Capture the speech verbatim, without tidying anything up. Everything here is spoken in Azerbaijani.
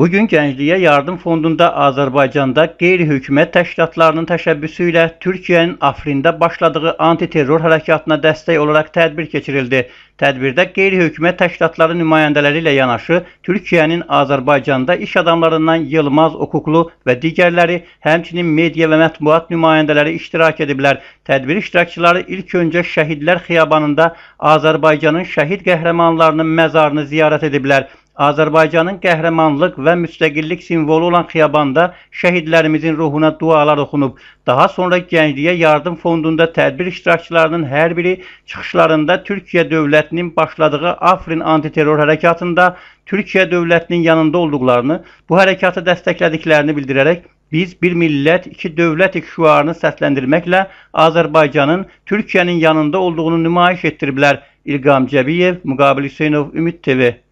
Bugün Gəncliyə Yardım Fondunda Azərbaycanda qeyri-hökumət təşkilatlarının təşəbbüsü ilə Türkiyənin Afrində başladığı antiterror hərəkatına dəstək olaraq tədbir keçirildi. Tədbirdə qeyri-hökumət təşkilatları nümayəndələri ilə yanaşı Türkiyənin Azərbaycanda iş adamlarından Yılmaz Okuklu və digərləri, həmçinin media və mətbuat nümayəndələri iştirak ediblər. Tədbir iştirakçıları ilk öncə Şəhidlər Xiyabanında Azərbaycanın şəhid qəhrəmanlarının məzarını ziyarət ediblər. Azərbaycanın qəhrəmanlıq və müstəqillik simvolu olan xiyabanda şəhidlərimizin ruhuna dualar oxunub. Daha sonra Gəncliyə Yardım Fondunda tədbir iştirakçılarının hər biri çıxışlarında Türkiyə dövlətinin başladığı Afrin antiterror hərəkatında Türkiyə dövlətinin yanında olduqlarını, bu hərəkatı dəstəklədiklərini bildirərək biz bir millət, iki dövlətik şüarını səsləndirməklə Azərbaycanın Türkiyənin yanında olduğunu nümayiş etdiriblər. İlqam Cəbiyev, Müqabil Hüseynov, Ümid T V.